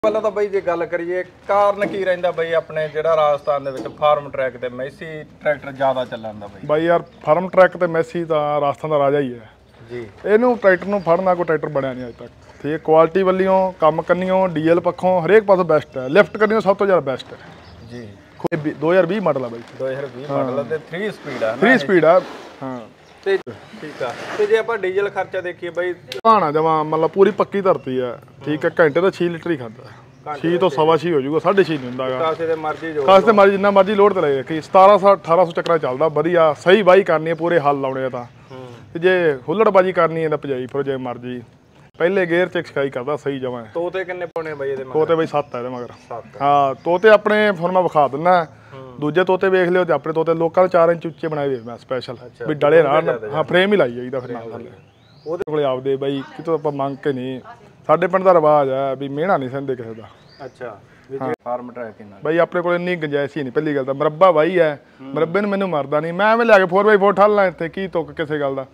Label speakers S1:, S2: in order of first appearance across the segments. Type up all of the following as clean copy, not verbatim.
S1: ਪਹਿਲਾਂ ਤਾਂ ਬਈ ਜੇ ਗੱਲ ਕਰੀਏ ਕਾਰਨ ਕੀ ਰਹਿੰਦਾ ਬਈ ਆਪਣੇ ਜਿਹੜਾ ਰਾਜਸਥਾਨ ਦੇ ਵਿੱਚ ਫਾਰਮ ਟਰੈਕ ਤੇ ਮੈਸੀ ਟਰੈਕਟਰ ਜ਼ਿਆਦਾ ਚੱਲਣ ਦਾ ਬਈ
S2: ਯਾਰ ਫਾਰਮ ਟਰੈਕ ਤੇ ਮੈਸੀ ਤਾਂ ਰਾਜਸਥਾਨ ਦਾ ਰਾਜਾ ਹੀ ਹੈ
S1: ਜੀ। ਇਹਨੂੰ
S2: ਟਰੈਕਟਰ ਨੂੰ ਫੜਨਾ ਕੋਈ ਟਰੈਕਟਰ ਬਣਿਆ ਨਹੀਂ ਅਜੇ ਤੱਕ। ਠੀਕ ਹੈ, ਕੁਆਲਿਟੀ ਵੱਲੋਂ ਕੰਮ ਕੰਨੀਓ ਡੀਐਲ ਪੱਖੋਂ ਹਰੇਕ ਪਾਸੋਂ ਬੈਸਟ ਹੈ। ਲਿਫਟ ਕੰਨੀਓ ਸਭ ਤੋਂ ਜ਼ਿਆਦਾ ਬੈਸਟ ਹੈ
S1: ਜੀ।
S2: 2020 ਮਾਡਲ ਆ ਬਈ,
S1: 2020 ਮਾਡਲ ਤੇ 3 ਸਪੀਡ ਆ।
S2: 3 ਸਪੀਡ ਆ ਹਾਂ
S1: ਤੇ ਠੀਕ ਆ। ਤੇ ਜੇ ਆਪਾਂ ਡੀਜ਼ਲ ਖਰਚਾ ਦੇਖੀਏ ਬਈ
S2: ਭਾਣਾ ਜਮਾ ਮਤਲਬ ਪੂਰੀ ਪੱਕੀ ਧਰਤੀ ਆ। ਠੀਕ ਹੈ, ਘੰਟੇ ਦਾ 6 ਲੀਟਰ ਹੀ ਖਾਂਦਾ। 6 ਤੋਂ 6.5 ਹੋ ਜਾਊਗਾ, 6.5 ਨਹੀਂ ਹੁੰਦਾਗਾ।
S1: ਕਾਸੇ ਦੇ ਮਰਜ਼ੀ ਜੋ
S2: ਕਾਸੇ ਤੇ ਮਰਜ਼ੀ ਜਿੰਨਾ ਮਰਜ਼ੀ ਲੋਡ ਤੇ ਲਏ ਕਿ 1700 1800 ਚੱਕਰਾਂ ਚੱਲਦਾ ਵਧੀਆ। ਸਹੀ ਵਾਹੀ ਕਰਨੀ ਹੈ, ਪੂਰੇ ਹੱਲ ਲਾਉਣੇ ਆ ਤਾਂ। ਤੇ ਜੇ ਹੁੱਲੜਬਾਜੀ ਕਰਨੀ ਹੈ ਤਾਂ ਭਜਾਈ ਫਿਰ ਜੇ ਮਰਜ਼ੀ ਪਹਿਲੇ ਗੇਅਰ ਚ ਸਿਖਾਈ ਕਰਦਾ ਸਹੀ ਜਮਾ।
S1: ਤੋਤੇ ਕਿੰਨੇ ਪਾਉਣੇ ਬਈ ਇਹਦੇ ਮਗਰ?
S2: ਤੋਤੇ ਬਈ 7 ਆ ਇਹਦੇ ਮਗਰ। ਹਾਂ, ਤੋਤੇ ਆਪਣੇ ਹੁਣ ਮੈਂ ਵਿਖਾ ਦਿੰਦਾ। ਦੂਜੇ ਤੋਤੇ ਵੇਖ ਲਿਓ ਤੇ ਆਪਣੇ ਤੋਤੇ ਲੋਕਾਂ ਦੇ 4 ਇੰਚ ਉੱਚੇ ਬਣਾਏ ਹੋਏ ਮੈਂ ਸਪੈਸ਼ਲ ਵੀ ਡਲੇ ਰਹਿਣ। ਹਾਂ, ਫਰੇਮ ਹੀ ਲਾਈ ਜਾਈਦਾ ਫਿਰ ਨਾਲ ਥੱਲੇ। ਉਹਦੇ ਕੋਲੇ ਆਪਦੇ ਬਈ ਕਿਤੋਂ ਆਪਾਂ ਮੰਗ ਕੇ ਨਹੀਂ। ਸਾਡੇ ਪਿੰਡ ਦਾ ਰਿਵਾਜ ਆ ਵੀ ਮਿਹਣਾ ਨਹੀਂ ਸਹਿੰਦੇ ਕਿਸੇ ਦਾ।
S1: ਅੱਛਾ, ਵੀ ਫਾਰਮ ਟਰੈਕ ਇਹਨਾਂ
S2: ਬਈ ਆਪਣੇ ਕੋਲ ਇੰਨੀ ਗੁੰਜਾਇਸ਼ ਹੀ ਨਹੀਂ। ਪਹਿਲੀ ਗੱਲ ਤਾਂ ਮੁਰੱਬਾ ਬਾਈ ਹੈ, ਮੁਰੱਬੇ ਨੂੰ ਮੈਨੂੰ ਮਰਦਾ ਨਹੀਂ। ਮੈਂ ਐਵੇਂ ਲਿਆ ਕੇ 4x4 ਠੱਲ ਲਾਂ ਇੱਥੇ, ਕੀ ਤੁੱਕ ਕਿਸੇ ਗੱਲ ਦਾ।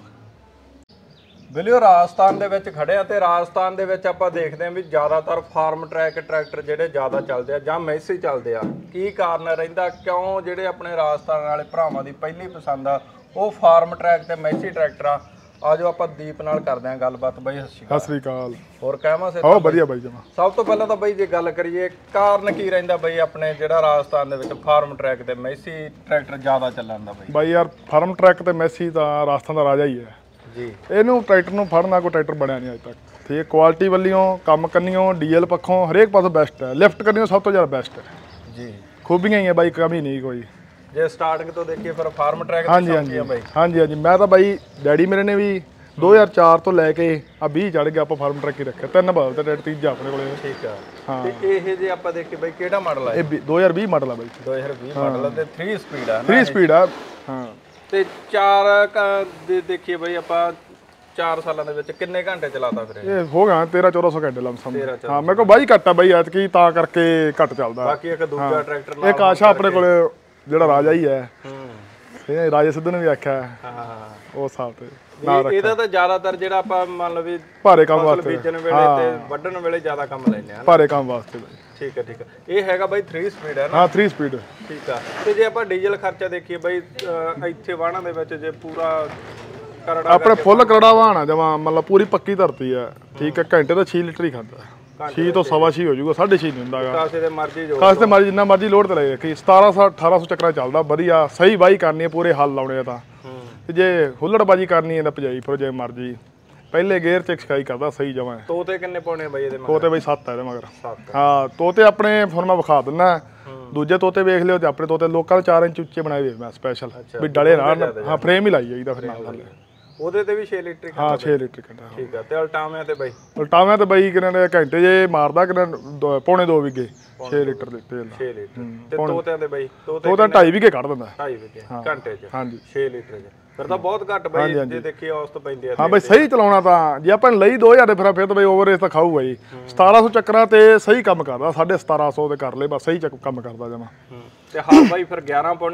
S1: ਵੀਡੀਓ ਰਾਜਸਥਾਨ ਦੇ ਵਿੱਚ ਖੜੇ ਆ ਤੇ ਰਾਜਸਥਾਨ ਦੇ ਵਿੱਚ ਆਪਾਂ ਦੇਖਦੇ ਹਾਂ ਵੀ ਜ਼ਿਆਦਾਤਰ ਫਾਰਮ ਟਰੈਕ ਟਰੈਕਟਰ ਜਿਹੜੇ ਜ਼ਿਆਦਾ ਚੱਲਦੇ ਆ ਜਾਂ ਮੈਸੀ ਚੱਲਦੇ ਆ। ਕੀ ਕਾਰਨ ਰਹਿੰਦਾ, ਕਿਉਂ ਜਿਹੜੇ ਆਪਣੇ ਰਾਜਸਥਾਨ ਵਾਲੇ ਭਰਾਵਾਂ ਦੀ ਪਹਿਲੀ ਪਸੰਦ ਆ ਉਹ ਫਾਰਮ ਟਰੈਕ ਤੇ ਮੈਸੀ ਟਰੈਕਟਰ ਆ। ਆਜੋ ਆਪਾਂ ਦੀਪ ਨਾਲ ਕਰਦੇ ਆਂ ਗੱਲਬਾਤ। ਬਾਈ ਸਤਿ ਸ਼੍ਰੀ ਅਕਾਲ। ਹੋਰ ਕਹਿਮਾ ਸੇ
S2: ਵਧੀਆ ਬਾਈ ਜਮਾ।
S1: ਸਭ ਤੋਂ ਪਹਿਲਾਂ ਤਾਂ ਬਾਈ ਜੇ ਗੱਲ ਕਰੀਏ ਕਾਰਨ ਕੀ ਰਹਿੰਦਾ ਬਈ ਆਪਣੇ ਜਿਹੜਾ ਰਾਜਸਥਾਨ ਦੇ ਵਿੱਚ ਫਾਰਮ ਟਰੈਕ ਤੇ ਮੈਸੀ ਟਰੈਕਟਰ ਜ਼ਿਆਦਾ ਚੱਲਣ ਦਾ ਬਈ?
S2: ਯਾਰ ਫਾਰਮ ਟਰੈਕ ਤੇ ਮੈਸੀ ਤਾਂ ਰਾਜਸਥਾਨ ਦਾ ਰਾਜਾ ਹੀ ਹੈ
S1: ਜੀ।
S2: ਟਰੈਕਟਰ ਨੂੰ ਫੜਨਾ ਕੋਈ ਟਰੈਕਟਰ ਬਣਿਆ ਨਹੀਂ ਅਜੇ ਤੱਕ। ਠੀਕ ਹੈ, ਕੁਆਲਿਟੀ ਵੱਲੋਂ ਕੰਮ ਕੰਨੀਓ ਡੀਐਲ ਪੱਖੋਂ ਹਰੇਕ ਪਾਸੋਂ ਬੈਸਟ ਹੈ। ਲਿਫਟ ਕੰਨੀਓ ਸਭ ਤੋਂ ਜ਼ਿਆਦਾ ਬੈਸਟ ਹੈ
S1: ਜੀ।
S2: ਖੂਬੀਆਂ ਹੀ ਹੈ ਬਾਈ, ਕਮੀ ਨਹੀਂ ਕੋਈ।
S1: ਜੇ ਸਟਾਰਟਿੰਗ ਤੋਂ ਦੇਖੀਏ ਫਿਰ ਫਾਰਮ ਟਰੈਕ
S2: ਹਾਂਜੀ ਹਾਂਜੀ। ਮੈਂ ਤਾਂ ਬਾਈ ਡੈਡੀ ਮੇਰੇ ਨੇ ਵੀ 2004 ਤੋਂ ਲੈ ਕੇ ਆ 20 ਚੜ ਗਿਆ ਆਪਾਂ ਫਾਰਮ ਟਰੈਕ ਹੀ ਰੱਖਿਆ। 3 ਬਲ ਤੇ ਤੀਜਾ ਆਪਣੇ ਕੋਲੇ।
S1: ਠੀਕ ਆ। ਤੇ ਇਹ ਜੇ ਆਪਾਂ ਦੇਖੀਏ ਬਾਈ ਕਿਹੜਾ ਮਾਡਲ ਆ?
S2: ਇਹ 2020 ਮਾਡਲ ਆ ਬਾਈ।
S1: 2020 ਮਾਡਲ ਤੇ 3 ਸਪੀਡ ਆ।
S2: 3 ਸਪੀਡ ਆ ਹਾਂ।
S1: ਤੇ 4 ਦੇ ਦੇਖੀਏ ਬਾਈ ਆਪਾਂ 4 ਸਾਲਾਂ ਦੇ ਵਿੱਚ ਕਿੰਨੇ ਘੰਟੇ ਚਲਾਤਾ ਫਿਰ
S2: ਇਹ? ਹੋ ਗਿਆ 13-1400 ਘੰਟੇ ਲਮਸਮ। ਹਾਂ, ਮੇਰੇ ਕੋਲ ਬਾਈ ਘੱਟ ਆ ਬਾਈ ਐਤਕੀ ਤਾਂ ਕਰਕੇ ਘੱਟ ਚੱਲਦਾ।
S1: ਬਾਕੀ ਇੱਕ ਦੂਜਾ ਟਰੈਕਟਰ ਨਾਲ
S2: ਇੱਕ ਆਸ਼ਾ ਆਪਣੇ ਕੋਲੇ ਜਿਹੜਾ ਰਾਜਾ ਹੀ ਹੈ। ਇਹ ਰਾਜੇ ਸਿੱਧੂ ਨੇ ਵੀ ਆਖਿਆ ਹਾਂ ਉਹ ਹਿਸਾਬ ਤੇ
S1: ਇਹਦਾ ਤਾਂ ਜ਼ਿਆਦਾਤਰ ਜਿਹੜਾ ਆਪਾਂ ਮੰਨ ਲਓ ਵੀ
S2: ਭਾਰੇ ਕੰਮ ਵਾਸਤੇ
S1: ਬੀਜਣ ਵੇਲੇ ਤੇ ਵੱਢਣ ਵੇਲੇ ਜ਼ਿਆਦਾ ਕੰਮ ਲੈਂਦੇ ਆ।
S2: ਭਾਰੇ ਕੰਮ ਵਾਸਤੇ ਬਾਈ।
S1: ਠੀਕ ਹੈ ਠੀਕ ਹੈ। ਇਹ ਹੈਗਾ ਬਾਈ 3 ਸਪੀਡ ਹੈ ਨਾ?
S2: ਹਾਂ 3 ਸਪੀਡ।
S1: ਠੀਕ ਆ। ਤੇ ਜੇ ਆਪਾਂ ਡੀਜ਼ਲ ਖਰਚਾ ਦੇਖੀਏ ਬਾਈ ਇੱਥੇ ਵਾਹਣਾਂ ਦੇ ਵਿੱਚ ਜੇ ਪੂਰਾ ਕਰੜਾ
S2: ਆਪਣੇ ਫੁੱਲ ਕਰੜਾ ਵਾਹਣਾ ਜਮਾ ਮਤਲਬ ਪੂਰੀ ਪੱਕੀ ਧਰਤੀ ਹੈ। ਠੀਕ ਹੈ, ਘੰਟੇ ਦਾ 6 ਲੀਟਰ ਹੀ ਖਾਂਦਾ। 6 ਤੋਂ 6.5 ਹੋ ਜਾਊਗਾ, 6.5 ਨਹੀਂ ਹੁੰਦਾਗਾ।
S1: ਕਾਸੇ ਦੇ ਮਰਜ਼ੀ ਜੋ
S2: ਕਾਸੇ ਤੇ ਮਰਜ਼ੀ ਜਿੰਨਾ ਮਰਜ਼ੀ ਲੋਡ ਤੇ ਲਏ ਕਿ 1700 1800 ਚੱਕਰਾਂ ਚੱਲਦਾ ਵਧੀਆ। ਸਹੀ ਵਾਹੀ ਕਰਨੀ ਹੈ, ਪੂਰੇ ਹੱਲ ਲਾਉਣੇ ਆ ਤਾਂ। ਤੇ ਜੇ ਹੁੱਲੜਬਾਜੀ ਕਰਨੀ ਹੈ ਤਾਂ ਭਜਾਈ ਫਿਰ ਜੇ ਮਰਜ਼ੀ ਪਹਿਲੇ ਗੇਅਰ ਚ ਸਿਖਾਈ ਕਰਦਾ ਸਹੀ ਜਮਾ।
S1: ਤੋਤੇ ਕਿੰਨੇ ਪਾਉਣੇ ਬਾਈ ਇਹਦੇ ਮਗਰ?
S2: ਤੋਤੇ ਬਈ 7 ਆ ਇਹਦੇ ਮਗਰ। ਹਾਂ, ਤੋਤੇ ਆਪਣੇ ਹੁਣ ਮੈਂ ਵਿਖਾ ਦਿੰਦਾ। ਦੂਜੇ ਤੋਤੇ ਵੇਖ ਲਿਓ ਤੇ ਆਪਣੇ ਤੋਤੇ ਲੋਕਾਂ ਦੇ 4 ਇੰਚ ਉੱਚੇ ਬਣਾਏ ਹੋਏ ਮੈਂ ਸਪੈਸ਼ਲ ਵੀ ਡਲੇ ਰਹਿਣ। ਹਾਂ, ਫਰੇਮ ਹੀ ਲਾਈ ਜਾਈਦਾ ਫਿਰ ਨਾਲ ਥੱਲੇ। ਉਹਦੇ
S1: ਤੇ ਵੀ 6 ਲੀਟਰ?
S2: ਹਾਂ 6 ਲੀਟਰ ਕੱਢਾ।
S1: ਠੀਕ ਆ। ਤੇ ਅਲਟਾਵਿਆਂ ਤੇ ਬਾਈ?
S2: ਅਲਟਾਵਿਆਂ ਤੇ ਬਾਈ ਕਿੰਨੇ ਘੰਟੇ ਜੇ ਮਾਰਦਾ ਕਿੰਨੇ ਪੌਣੇ 2 ਵਿਗੇ 6 ਲੀਟਰ ਦੇ ਤੇਲ।
S1: 6 ਲੀਟਰ। ਤੇ ਤੋਤਿਆਂ ਦੇ ਬਾਈ?
S2: ਤੋਤੇ 2.5 ਵਿਗੇ ਕੱਢ ਦਿੰਦਾ।
S1: 2.5 ਵਿਗੇ ਘੰਟੇ ਚ?
S2: ਹਾਂਜੀ
S1: 6 ਲੀਟਰ ਚ। ਫਿਰ ਤਾਂ ਬਹੁਤ ਘੱਟ ਬਾਈ ਜੇ ਦੇਖੀਏ ਔਸਤ ਪੈਂਦੀ ਆ।
S2: ਹਾਂ ਬਾਈ, ਸਹੀ ਚਲਾਉਣਾ ਤਾਂ ਜੇ ਆਪਾਂ ਲਈ 2000 ਦੇ ਫਿਰ ਤਾਂ ਬਾਈ ਓਵਰ ਰੇਸ ਤਾਂ ਖਾਊਗਾ ਜੀ। 1700 ਚੱਕਰਾਂ ਤੇ ਸਹੀ ਕੰਮ ਕਰਦਾ। 1750 ਤੇ ਕਰ ਲੈ ਬਸ, ਸਹੀ ਕੰਮ ਕਰਦਾ ਜਮਾ।
S1: ਤੇ ਹਾਂ ਬਾਈ ਫਿਰ 11 ਪਾਉਣੇ?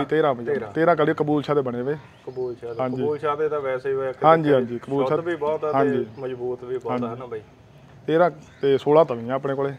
S2: 13 ਕਲੀ ਕਬੂਲ ਸ਼ਾਹ ਦੇ ਬਣੇ ਵੇ।
S1: ਕਬੂਲ ਸ਼ਾਹ ਦੇ ਤਾਂ ਵੈਸੇ ਹੀ ਹੋਇਆ।
S2: ਹਾਂਜੀ ਕਬੂਲ ਸ਼ਾਹ
S1: ਵੀ ਬਹੁਤ ਆ ਤੇ ਮਜ਼ਬੂਤ ਵੀ ਬਹੁਤ ਆ ਨਾ ਬਾਈ।
S2: 13 ਤੇ 16 ਤਵੀਆਂ ਆਪਣੇ ਕੋਲੇ।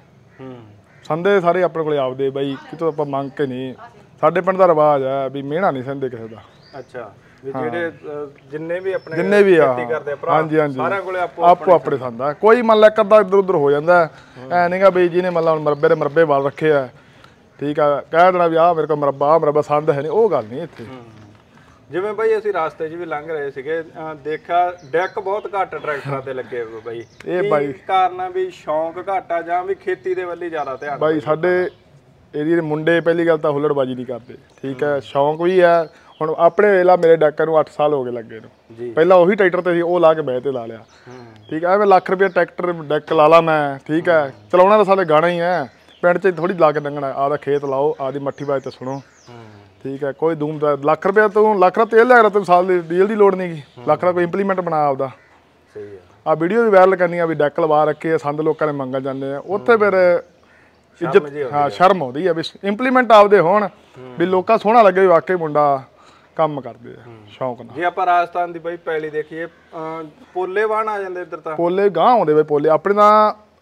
S2: ਸੰਦੇ ਸਾਰੇ ਆਪਣੇ ਕੋਲੇ ਆਪਦੇ ਬਾਈ, ਕਿਤੋਂ ਆਪਾਂ ਮੰਗ ਕੇ ਨਹੀਂ। ਸਾਡੇ ਪਿੰਡ ਦਾ ਰਿਵਾਜ ਆ ਵੀ ਮਿਹਣਾ ਨਹੀਂ ਸਹਿੰਦੇ ਕਿਸੇ ਦਾ।
S1: ਅੱਛਾ, ਵੀ ਜਿਹੜੇ ਜਿੰਨੇ ਵੀ ਆਪਣੇ
S2: ਖੇਤੀ
S1: ਕਰਦੇ ਆ ਭਰਾ ਸਾਰਿਆਂ ਕੋਲੇ
S2: ਆਪੋ ਆਪਣੇ ਸੰਦਾ। ਕੋਈ ਮੰਨ ਲੈ ਇੱਕ ਅੱਧਾ ਇੱਧਰ ਉੱਧਰ ਹੋ ਜਾਂਦਾ ਐ ਨਹੀਂਗਾ ਬਈ ਜਿਹਨੇ ਮੰਨ ਲਾ ਮੁਰੱਬੇ ਦੇ ਮੁਰੱਬੇ ਵਾਲ ਰੱਖੇ ਆ। ਠੀਕ ਆ, ਕਹਿ ਦੇਣਾ ਵੀ ਆਹ ਮੇਰੇ ਕੋਲ ਮੁਰੱਬਾ ਸੰਦ ਹੈ ਨਹੀਂ, ਉਹ ਗੱਲ ਨਹੀਂ ਇੱਥੇ।
S1: ਜਿਵੇਂ ਬਾਈ ਅਸੀਂ ਰਸਤੇ 'ਚ ਵੀ ਲੰਘ ਰਹੇ ਸੀਗੇ, ਦੇਖਿਆ ਡੈਕ ਬਹੁਤ ਘੱਟ ਟਰੈਕਟਰਾਂ ਤੇ ਲੱਗੇ ਹੋਏ ਬਾਈ। ਇਹ ਬਾਈ ਕਾਰਨ ਆ ਵੀ ਸ਼ੌਂਕ ਘੱਟ ਆ ਜਾਂ ਵੀ ਖੇਤੀ ਦੇ ਵੱਲ ਹੀ ਜ਼ਿਆਦਾ ਧਿਆਨ?
S2: ਬਾਈ ਸਾਡੇ ਏਰੀਏ ਦੇ ਮੁੰਡੇ ਪਹਿਲੀ ਗੱਲ ਤਾਂ ਹੁੱਲੜਬਾਜੀ ਨਹੀਂ ਕਰਦੇ। ਠੀਕ ਹੈ, ਸ਼ੌਂਕ ਵੀ ਹੈ। ਹੁਣ ਆਪਣੇ ਵੇਲਾ ਮੇਰੇ ਡੈਕਾਂ ਨੂੰ 8 ਸਾਲ ਹੋ ਗਏ ਲੱਗੇ ਨੂੰ। ਪਹਿਲਾਂ ਉਹੀ ਟਰੈਕਟਰ ਤੇ ਸੀ, ਉਹ ਲਾ ਕੇ ਬਹਿ ਤੇ ਲਾ ਲਿਆ। ਠੀਕ ਹੈ, ਐਵੇਂ ਲੱਖ ਰੁਪਏ ਟਰੈਕਟਰ ਡੈਕ ਲਾ ਲਾ ਮੈਂ। ਠੀਕ ਹੈ, ਚਲਾਉਣਾ ਤਾਂ ਸਾਡੇ ਗਾਣਾ ਹੀ ਹੈ। ਪਿੰਡ 'ਚ ਥੋੜੀ ਲਾ ਕੇ ਲੰਘਣਾ। ਆਪਦਾ ਖੇਤ ਲਾਓ, ਆਪਦੀ ਮੱਠੀ ਬਾਜ ਤੇ ਸੁਣੋ। ਠੀਕ ਹੈ, ਕੋਈ ਧੂਮ ਦਾ ਲੱਖ ਰੁਪਏ ਤੂੰ ਲੱਖ ਦਾ ਤੇਲ ਲਿਆ ਕਰ, ਤੈਨੂੰ ਸਾਲ ਦੀ ਡੀਜ਼ਲ ਦੀ ਲੋੜ ਨਹੀਂ ਗੀ। ਲੱਖ ਦਾ ਕੋਈ ਇੰਪਲੀਮੈਂਟ ਬਣਾ ਆਪਦਾ।
S1: ਸਹੀ ਹੈ।
S2: ਆ ਵੀਡੀਓ ਵੀ ਵਾਇਰਲ ਕਰਨੀ ਆ ਵੀ ਡੈਕ ਲਵਾ ਰੱਖੇ ਆ, ਸੰਦ ਲੋਕਾਂ ਨੇ ਮੰਗਣ ਜਾਂਦੇ ਆ ਉੱਥੇ। ਫਿਰ ਇੱਜ਼ਤ ਹਾਂ ਸ਼ਰਮ ਆਉਂਦੀ ਆ ਵੀ ਇੰਪਲੀਮੈਂਟ ਆਪਦੇ ਹੋਣ, ਵੀ ਲੋਕਾਂ ਸੋਹਣਾ ਲੱਗੇ ਵੀ ਵਾਕਈ ਮੁੰਡਾ ਕੰਮ ਕਰਦੇ ਆ ਸ਼ੌਂਕ ਨਾਲ।
S1: ਜੇ ਆਪਾਂ ਰਾਜਸਥਾਨ ਦੀ ਬਾਈ ਪੈਲੀ ਦੇਖੀਏ, ਪੋਲੇ ਵਾਹਣ ਆ ਜਾਂਦੇ ਇੱਧਰ ਤਾਂ?
S2: ਪੋਲੇ ਗਾਂ ਆਉਂਦੇ ਬਈ ਪੋਲੇ ਆਪਣੇ ਤਾਂ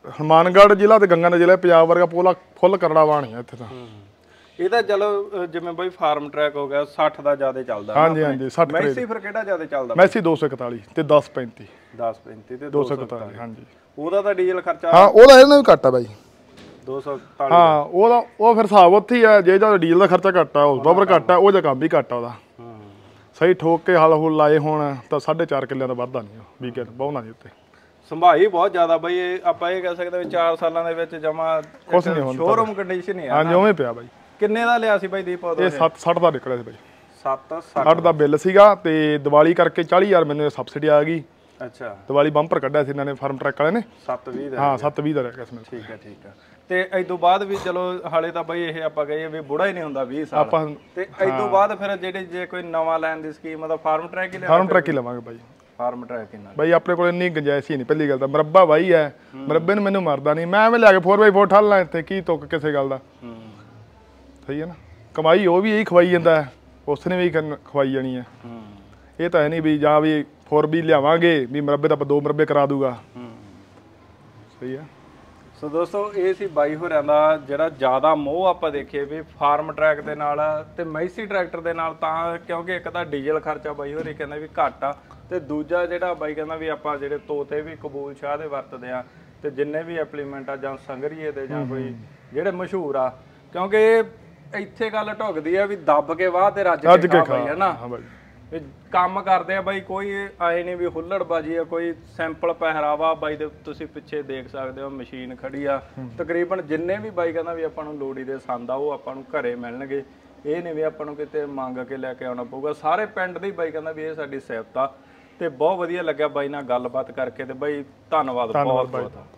S2: ਹਨੂਮਾਨਗੜ੍ਹ ਜ਼ਿਲ੍ਹਾ ਤੇ ਗੰਗਾਨਗਰ ਜ਼ਿਲ੍ਹਾ ਪੰਜਾਬ ਵਰਗਾ ਪੂਰਾ ਫੁੱਲ ਕਰੜਾ ਵਾਣ ਆ ਇੱਥੇ ਤਾਂ।
S1: ਇਹ ਤਾਂ ਚਲੋ ਜਿਵੇਂ ਬਈ ਫਾਰਮ ਟਰੈਕ ਹੋ ਗਿਆ 60 ਦਾ ਜ਼ਿਆਦਾ ਚੱਲਦਾ
S2: ਹਾਂਜੀ ਹਾਂਜੀ 60
S1: ਮੈਸੀ ਫਿਰ ਕਿਹੜਾ ਜ਼ਿਆਦਾ ਚੱਲਦਾ?
S2: ਮੈਸੀ 241 ਤੇ 1035
S1: 1035 ਤੇ
S2: 241 ਹਾਂਜੀ।
S1: ਉਹਦਾ ਤਾਂ ਡੀਜ਼ਲ ਖਰਚਾ
S2: ਹਾਂ ਉਹਦਾ ਇਹਨਾਂ ਵੀ ਘੱਟ ਆ ਬਾਈ
S1: 241।
S2: ਹਾਂ ਉਹ ਫਿਰ ਹਿਸਾਬ ਉੱਥੇ ਹੀ ਆ, ਜੇ ਜਾਂ ਡੀਜ਼ਲ ਦਾ ਖਰਚਾ ਘੱਟ ਆ, ਉਸ ਪਾਵਰ ਘੱਟ ਆ, ਉਹ ਜਾਂ ਕੰਮ ਵੀ ਘੱਟ ਆ ਉਹਦਾ। ਸਹੀ ਠੋਕ ਕੇ ਹਲ ਹੁਲ ਲਾਏ ਹੋਣ ਤਾਂ 4.5 ਕਿੱਲਿਆਂ ਦਾ ਵਾਧਾ ਨਹੀਂ ਵੀਕਐਂਡ ਬਹੁਣਾ ਦੇ ਉੱਤੇ।
S1: ਸੰਭਾਈ ਬਹੁਤ ਜ਼ਿਆਦਾ ਬਈ, ਇਹ ਆਪਾਂ ਇਹ ਕਹਿ ਸਕਦੇ ਵੀ 4 ਸਾਲਾਂ ਦੇ ਵਿੱਚ ਜਮਾ
S2: ਕੁਛ ਨਹੀਂ ਹੁੰਦਾ,
S1: ਸ਼ੋਰੂਮ ਕੰਡੀਸ਼ਨ ਹੀ ਆ।
S2: ਹਾਂਜੀ ਉਵੇਂ ਪਿਆ ਬਾਈ।
S1: ਕਿੰਨੇ ਦਾ ਲਿਆ ਸੀ ਬਾਈ ਦੀਪ ਉਦੋਂ?
S2: ਇਹ 60 ਦਾ ਨਿਕਲਿਆ ਸੀ ਬਾਈ।
S1: 60
S2: ਦਾ ਬਿੱਲ ਸੀਗਾ ਤੇ ਦੀਵਾਲੀ ਕਰਕੇ 40,000 ਮੈਨੂੰ ਸਬਸਿਡੀ ਆ ਗਈ।
S1: ਅੱਛਾ
S2: ਦੀਵਾਲੀ ਬੰਪਰ ਕੱਢਿਆ ਸੀ ਇਹਨਾਂ ਨੇ ਫਾਰਮ ਟਰੈਕ ਵਾਲੇ ਨੇ।
S1: 720 ਦਾ?
S2: ਹਾਂ 720 ਦਾ ਰਹਿ ਗਿਆ ਸੀ ਮੈਨੂੰ।
S1: ਠੀਕ ਹੈ ਠੀਕ ਹੈ। ਤੇ ਇਸ ਤੋਂ ਬਾਅਦ ਵੀ ਚਲੋ ਹਾਲੇ ਤਾਂ ਬਈ ਇਹ ਆਪਾਂ ਕਹੀਏ ਵੀ ਬੁੜਾ ਹੀ ਨਹੀਂ ਹੁੰਦਾ 20 ਸਾਲ
S2: ਆਪਾਂ।
S1: ਤੇ ਇਸ ਤੋਂ ਬਾਅਦ ਫਿਰ ਜਿਹੜੇ ਜੇ ਕੋਈ ਨਵਾਂ ਲੈਣ ਦੀ ਸਕੀਮ ਆ ਤਾਂ ਫਾਰਮ ਟਰੈਕ ਹੀ ਲੈ?
S2: ਫਾਰਮ ਟਰੈਕ ਹੀ ਲਵਾਂਗੇ ਬਾਈ।
S1: ਫਾਰਮ ਟਰੈਕ ਹੀ ਨਾਲ
S2: ਬਾਈ ਆਪਣੇ ਕੋਲ ਇੰਨੀ ਗੁੰਜਾਇਸ਼ ਹੀ ਨਹੀਂ। ਪਹਿਲੀ ਗੱਲ ਤਾਂ ਮਰੱਬਾ ਬਾਈ ਹੈ, ਮਰੱਬੇ ਨੂੰ ਮੈਨੂੰ ਮਰਦਾ ਨਹੀਂ। ਮੈਂ ਐਵੇਂ ਲਿਆ ਕੇ 4x4 ਠੱਲ ਲਾਂ ਇੱਥੇ, ਕੀ ਤੁੱਕ ਕਿਸੇ ਗੱਲ ਦਾ। ਸਹੀ ਹੈ ਨਾ, ਕਮਾਈ ਉਹ ਵੀ ਇਹੀ ਖਵਾਈ ਜਾਂਦਾ ਹੈ, ਉਸਨੇ ਵੀ ਖਵਾਈ ਜਾਣੀ ਹੈ। ਇਹ ਤਾਂ ਹੈ ਨਹੀਂ ਵੀ ਜਾਂ ਵੀ 4B ਲਿਆਵਾਂਗੇ ਵੀ ਮਰੱਬੇ ਤਾਂ ਆਪਾਂ 2 ਮਰੱਬੇ ਕਰਾ ਦੂਗਾ। ਸਹੀ ਹੈ।
S1: ਸੋ ਦੋਸਤੋ ਇਹ ਸੀ ਬਾਈ ਹੋਰਾਂ ਦਾ ਜਿਹੜਾ ਜ਼ਿਆਦਾ ਮੋਹ ਆਪਾਂ ਦੇਖੀਏ ਵੀ ਫਾਰਮ ਟਰੈਕ ਦੇ ਨਾਲ ਤੇ ਮੈਸੀ ਟਰੈਕਟਰ ਦੇ ਨਾਲ, ਤਾਂ ਕਿਉਂਕਿ ਇੱਕ ਤਾਂ ਡੀਜ਼ਲ ਖਰਚਾ ਬਾਈ ਹੋਰੀ ਕਹਿੰਦਾ ਵੀ ਘੱਟ ਆ, ਤੇ ਦੂਜਾ ਜਿਹੜਾ ਬਾਈ ਕਹਿੰਦਾ ਵੀ ਆਪਾਂ ਜਿਹੜੇ ਤੋਤੇ ਵੀ ਕਬੂਲ ਸ਼ਾਹ ਦੇ ਵਰਤਦੇ ਆ, ਤੇ ਜਿੰਨੇ ਵੀ ਐਪਲੀਮੈਂਟ ਆ ਜਾਂ ਸੰਗਰੀਏ ਦੇ ਜਾਂ ਕੋਈ ਜਿਹੜੇ ਮਸ਼ਹੂਰ ਆ, ਕਿਉਂਕਿ ਇੱਥੇ ਗੱਲ ਢੁੱਕਦੀ ਆ ਵੀ ਦੱਬ ਕੇ ਵਾਹ ਤੇ ਰੱਜ ਕੇ ਖਾ ਬਾਈ, ਹੈ ਨਾ। ਕੰਮ ਕਰਦੇ ਆ ਬਾਈ, ਕੋਈ ਆਏ ਨਹੀਂ ਵੀ ਹੁੱਲੜਬਾਜੀ ਆ, ਕੋਈ ਸਿੰਪਲ ਪਹਿਰਾਵਾ ਬਾਈ ਦੇ ਤੁਸੀਂ ਪਿੱਛੇ ਦੇਖ ਸਕਦੇ ਹੋ, ਮਸ਼ੀਨ ਖੜੀ ਆ। ਤਕਰੀਬਨ ਜਿੰਨੇ ਵੀ ਬਾਈ ਕਹਿੰਦਾ ਵੀ ਆਪਾਂ ਨੂੰ ਲੋੜੀ ਦੇ ਸੰਦ ਆ ਉਹ ਆਪਾਂ ਨੂੰ ਘਰੇ ਮਿਲਣਗੇ। ਇਹ ਨਹੀਂ ਵੀ ਆਪਾਂ ਨੂੰ ਕਿਤੇ ਮੰਗ ਕੇ ਲੈ ਕੇ ਆਉਣਾ ਪਊਗਾ। ਸਾਰੇ ਪਿੰਡ ਦੀ ਬਾਈ ਕਹਿੰਦਾ ਵੀ ਇਹ ਸਾਡੀ ਸਿਫਤ ਆ। ਤੇ ਬਹੁਤ ਵਧੀਆ ਲੱਗਿਆ ਬਾਈ ਨਾਲ ਗੱਲਬਾਤ ਕਰਕੇ, ਤੇ ਬਾਈ ਧੰਨਵਾਦ ਬਹੁਤ ਬਹੁਤ।